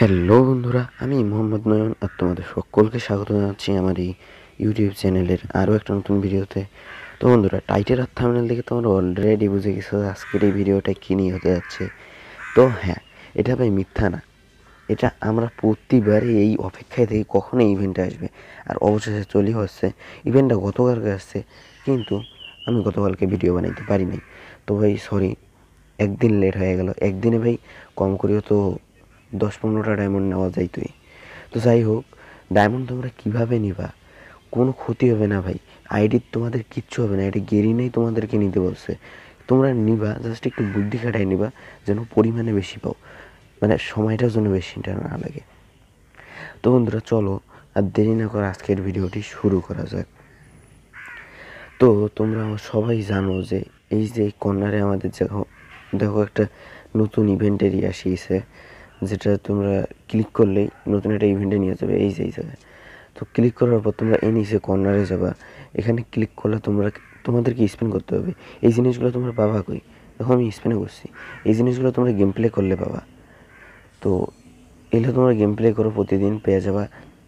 Hello বন্ধুরা, আমি মোহাম্মদ নয়ন আর তোমাদের সকলকে স্বাগত জানাচ্ছি আমার এই ইউটিউব চ্যানেলের আরও একটা নতুন ভিডিওতে। তো বন্ধুরা, টাইটেল আর থাম্বনেল দেখে তোমরা অলরেডি বুঝে গেছো আজকের এই ভিডিওটা কী নিয়ে হতে যাচ্ছে। তো হ্যাঁ, এটা ভাই মিথ্যা না, এটা আমরা প্রতিবারই এই অপেক্ষায় থেকে কখন এই ইভেন্টটা আসবে, আর অবশেষে চলেও আসছে। ইভেন্টটা গতকালকে আসছে, কিন্তু আমি গতকালকে ভিডিও বানাইতে পারি নাই। তো ভাই সরি, একদিন লেট হয়ে গেল। একদিনে ভাই কম করেও তো 10-15টা ডায়মন্ড নেওয়া যাইতই। তো যাই হোক, ডায়মন্ড তোমরা কীভাবে নিবা, কোনো ক্ষতি হবে না ভাই, আইডির তোমাদের কিচ্ছু হবে না। এটা গেরিনাই তোমাদেরকে নিতে বলছে, তোমরা নিবা, জাস্ট একটু বুদ্ধি খাটাই নিবা যেন পরিমাণে বেশি পাও, মানে সময়টার জন্য বেশিটা না লাগে। তো বন্ধুরা চলো আর দেরি না করে আজকের ভিডিওটি শুরু করা যাক। তো তোমরা সবাই জানো যে এই যে কর্নারে আমাদের দেখো একটা নতুন ইভেন্ট এরিয়া আসিয়েছে, যেটা তোমরা ক্লিক করলেই নতুন একটা ইভেন্টে নিয়ে যাবে এই জায়গায়। তো ক্লিক করার পর তোমরা এই নিচে কর্নারে যাবা, এখানে ক্লিক করলে তোমাদেরকে স্পিন করতে হবে। এই জিনিসগুলো তোমরা পাবা কই, দেখো আমি স্পিনে করছি, এই জিনিসগুলো তোমরা গেম প্লে করলে পাবা। তো এগুলো তোমরা গেম প্লে করো, প্রতিদিন পেয়ে যাবা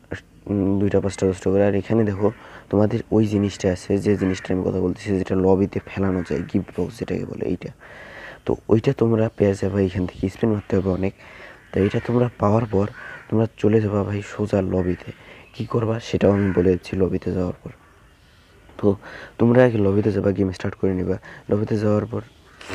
2টা 5টা 10টা করে। আর এখানে দেখো তোমাদের ওই জিনিসটা আছে, যে জিনিসটা আমি কথা বলতেছি, যেটা লবিতে ফেলানো যায়, গিফট বক্স যেটাকে বলে, এইটা। তো ওইটা তোমরা পেয়ে যাবে, এখান থেকে স্পিন মারতে হবে অনেক। তো এটা তোমরা পাওয়ার পর তোমরা চলে যাবা ভাই সোজা লবিতে। কী করবা সেটাও আমি বলে দিচ্ছি লবিতে যাওয়ার পর। তো তোমরা আগে লবিতে যাবা, গেম স্টার্ট করে নিবা। লবিতে যাওয়ার পর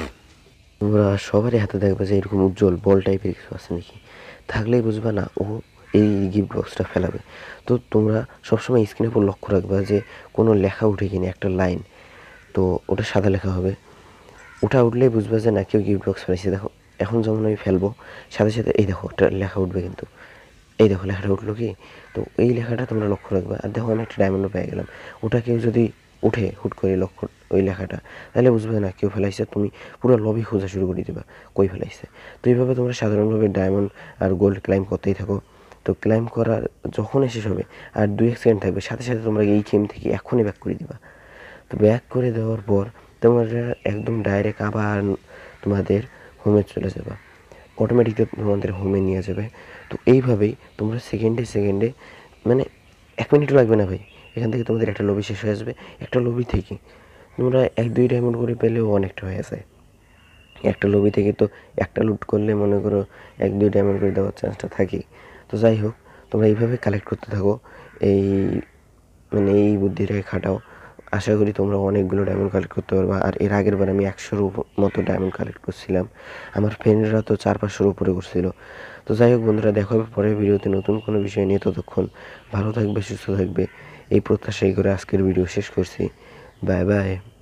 তোমরা সবারই হাতে দেখবে যে এরকম উজ্জ্বল বল টাইপের কিছু আছে নাকি, থাকলেই বুঝবা না ও এই গিফট বক্সটা ফেলাবে। তো তোমরা সবসময় স্ক্রিনের উপর লক্ষ্য রাখবা যে কোনো লেখা উঠে কিনা, একটা লাইন, তো ওটা সাদা লেখা হবে, ওটা উঠলেই বুঝবা যে না কেউ গিফট বক্স ফেলেছে। দেখো এখন যেমন আমি ফেলবো, সাথে সাথে এই দেখো একটা লেখা উঠবে, কিন্তু এই দেখো লেখাটা উঠলো কি। তো এই লেখাটা তোমরা লক্ষ্য রাখবে। আর দেখো আমি একটা ডায়মন্ডও পেয়ে গেলাম, ওটা কেউ যদি উঠে হুট করে লক্ষ্য ওই লেখাটা, তাহলে বুঝবে না কেউ ফেলাইছে। তুমি পুরো লবি খোঁজা শুরু করে দেবা কই ফেলাইছে। তো এইভাবে তোমরা সাধারণভাবে ডায়মন্ড আর গোল্ড ক্লাইম করতেই থাকো। তো ক্লাইম করার যখন শেষ হবে আর 2-1 সেকেন্ড থাকবে, সাথে সাথে তোমরা এই গেম থেকে এখনই ব্যাক করে দিবা। তো ব্যাক করে দেওয়ার পর তোমরা একদম ডাইরেক্ট আবার তোমাদের হোমে চলে যাবা, অটোমেটিকলি তোমাদের হোমে নিয়ে যাবে। তো এইভাবেই তোমরা সেকেন্ডে সেকেন্ডে, মানে 1 মিনিটও লাগবে না ভাই, এখান থেকে তোমাদের একটা লবি শেষ হয়ে আসবে। একটা লবি থেকে তোমরা 1-2 ডায়মন্ড করে পেলেও অনেকটা হয়ে যায়। একটা লবি থেকে তো একটা লুট করলে মনে করো 1-2 ডায়মন্ড করে দেওয়ার চান্সটা থাকেই। তো যাই হোক, তোমরা এইভাবে কালেক্ট করতে থাকো, এই মানে এই বুদ্ধিটাকে খাটাও। আশা করি তোমরা অনেকগুলো ডায়মন্ড কালেক্ট করতে পারবা। আর এর আগের বার আমি 100-র মতো ডায়মন্ড কালেক্ট করছিলাম, আমার ফ্রেন্ডরা তো 400-500-র উপরে করছিল। তো যাই হোক বন্ধুরা, দেখা হবে পরের ভিডিওতে নতুন কোনো বিষয় নিয়ে। ততক্ষণ ভালো থাকবে, সুস্থ থাকবে, এই প্রত্যাশাই করে আজকের ভিডিও শেষ করছি। Bye by.